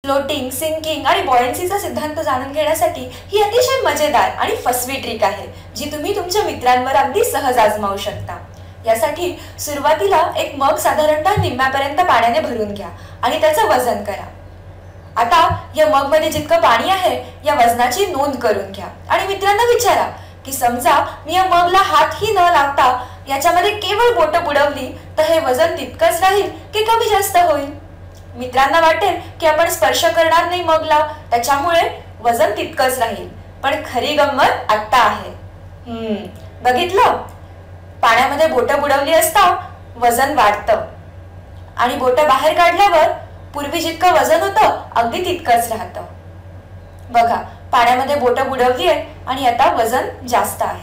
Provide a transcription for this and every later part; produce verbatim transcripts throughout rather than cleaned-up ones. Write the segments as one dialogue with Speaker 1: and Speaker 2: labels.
Speaker 1: Floating, sinking आणि बॉयन्सीचा सिद्धांत जाणून घेण्यासाठी ही अतिशय मजेदार आणि फसवी ट्रिक आहे जी तुम्ही तुमच्या मित्रांवर अगदी सहज आजमावू शकता। यासाठी सुरुवातीला एक मग साधारणतः निम्म्यापर्यंत पाण्याने भरून घ्या आणि त्याचं वजन करा। आता या मग मध्ये जितकं पाणी आहे या वजनाची नोंद करून घ्या आणि मित्रांना विचारा की समजा मी या मगला हातही न लावता याच्यामध्ये केवळ बोटं बुडवली तर हे वजन तितकंच राहील की कमी जास्त होईल। मित्रांना वाटेल की आपण स्पर्श करणार नाही मगला, त्याच्यामुळे वजन तितकंच राहील, पण खरी गंमत आता आहे। हम्म बघितलं, पाण्यामध्ये बोटं बुडवली असता वजन वाढतं आणि बोटं बाहेर काढल्यावर पूर्वी जितकं वजन होतं अगदी तितकंच राहतं। बघा, पाण्यामध्ये बोटं बुडवली आहे आणि आता वजन जास्त आहे।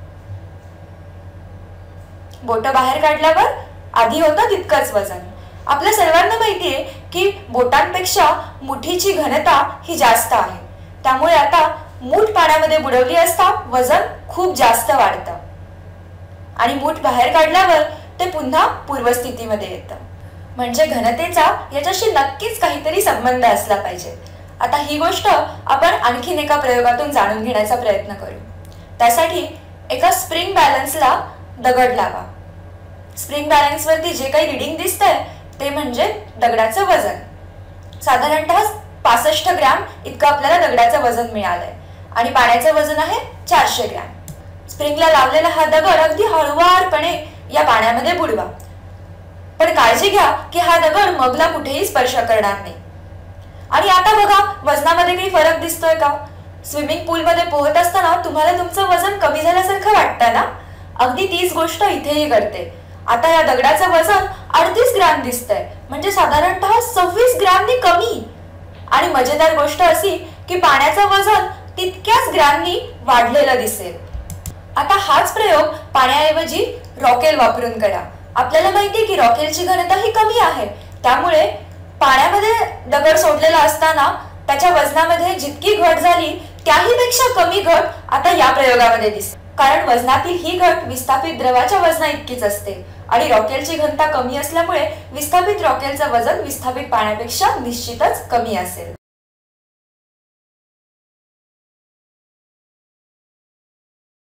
Speaker 1: बोटं बाहेर काढल्यावर आधी होतं तितकंच वजन। आपल्या सर्वांना माहिती आहे की बोटांपेक्षा मुठीची घनता ही जास्त आहे, त्यामुळे आता मूठ पाण्यामध्ये बुडवली असता वजन खूप जास्त वाढतं आणि मूठ बाहेर काढल्यावर ते पुन्हा पूर्वस्थितीमध्ये येतं। म्हणजे घनतेचा याच्याशी नक्कीच काहीतरी संबंध असला पाहिजे। आता ही गोष्ट आपण आणखीन एका प्रयोगातून जाणून घेण्याचा प्रयत्न करू। त्यासाठी एका स्प्रिंग बॅलन्सला दगड लावा। स्प्रिंग बॅलन्स वरती जे काही रीडिंग दिसतंय ते म्हणजे दगडाचं वजन। साधारणतः पासष्ट ग्रॅम इतकं आपल्याला दगडाचं वजन मिळालंय आणि पाण्याचं वजन आहे चारशे ग्रॅम। स्प्रिंगला लावलेला हा दगड अगदी हळुवारपणे या पाण्यामध्ये बुडवा, पण काळजी घ्या की हा दगड मगला कुठेही स्पर्श करणार नाही। आणि आता बघा, वजनामध्ये काही फरक दिसतोय का? स्विमिंग पूल मध्ये पोहत असताना तुम्हाला तुमचं वजन कमी झाल्यासारखं वाटतं ना? अगदी तीच गोष्ट इथेही घडते। आता या दगडाचं वजन अडतीस ग्रॅम दिसतंय, म्हणजे साधारणतः सव्वीस ग्रॅमनी कमी। आणि मजेदार गोष्ट अशी की पाण्याचं वजन तितक्याच ग्रॅमनी वाढलेलं दिसेल। आता हाच प्रयोग पाण्याऐवजी रॉकेल वापरून करा। आपल्याला माहिती की रॉकेलची घनता ही कमी आहे, त्यामुळे पाण्यामध्ये दगड सोडलेला असताना त्याच्या वजनामध्ये जितकी घट झाली त्याही पेक्षा कमी घट आता या प्रयोगामध्ये दिसते, कारण वजनातील ही घट विस्थापित द्रवाच्या वजना इतकीच असते आणि रॉकेलची घनता कमी असल्यामुळे विस्थापित रॉकेलचं वजन विस्थापित पाण्यापेक्षा निश्चितच कमी असेल।